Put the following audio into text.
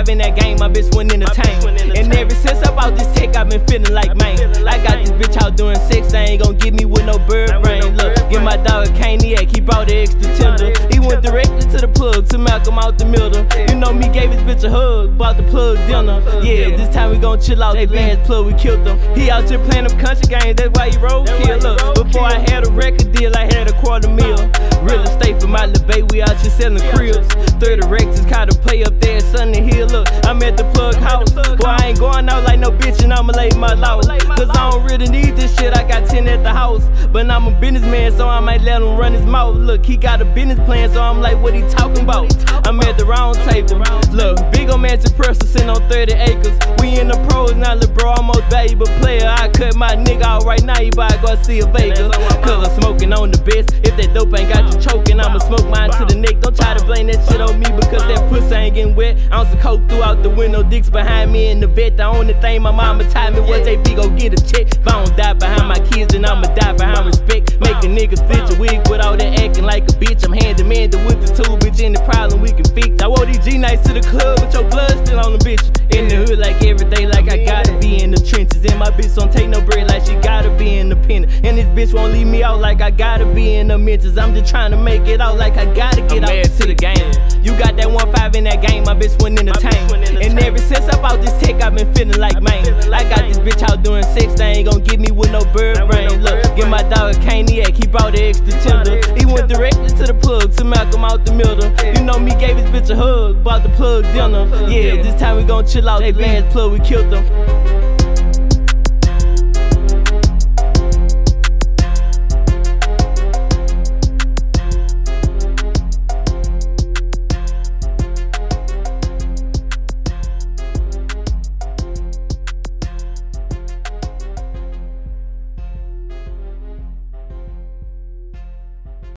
in that game, my bitch wouldn't entertain. And ever since I bought this tech, I've been feeling like man. I got this bitch out doing sex, they ain't gon' get me with no bird brain. Look, give my dog a caniac, he brought the extra tender. He went directly to the plug, to Malcolm out the middle. You know me, gave his bitch a hug, bought the plug dinner. Yeah, this time we gon' chill out, the last plug we killed him. He out here playing them country games, that's why he roadkill. Look, before I had a record deal, I had a $250,000. Real estate for my little baby, we out here selling cribs. 30 racks is caught to play up there in Sunny Hill. Look, I'm at the plug house, boy, I ain't going out like no bitch and I'ma lay my law. Cause I don't really need this shit, I got 10 at the house. But I'm a businessman, so I might let him run his mouth. Look, he got a business plan, so I'm like, what he talking about? I'm at the round table. Look, big ol' mansion person sitting on 30 acres. We in the pros now, little bro, I'm most valuable player. I cut my nigga out right now, you buy Garcia Vega. Cause I'm smoking on the best. If that dope ain't got you choking, I'ma smoke mine to the neck. Don't try to blame that shit on me because that pussy ain't getting wet. Ounce of coke throughout the window, dicks behind me in the vet. The only thing my mama taught me was JB go get a check. If I don't die behind my kids, then I'ma die behind respect. Make a nigga stitch a wig without that acting like a bitch. I'm hand to man with the tool, bitch, any problem we can fix. I wore these G-Nights to the club with your blood still on the bitch. In the hood like every day, like I gotta be in the trenches. And my bitch don't take no bread like she gotta be independent. And this bitch won't leave me out like I gotta be in the mentions. I'm just trying to make it out like I gotta get out to the game. You got that 1.5 in that game, my bitch wouldn't entertain. And ever since I bought this tech, I've been feeling like man. I got this bitch out doing sex, they ain't gon' get me with no bird brain. Look, give my dog a caniac, he brought the extra tender. He went directly to the plug, to Malcolm out the middle. You know me, gave his bitch a hug, bought the plug dinner. Yeah, this time we gon' chill out, that last plug we killed him.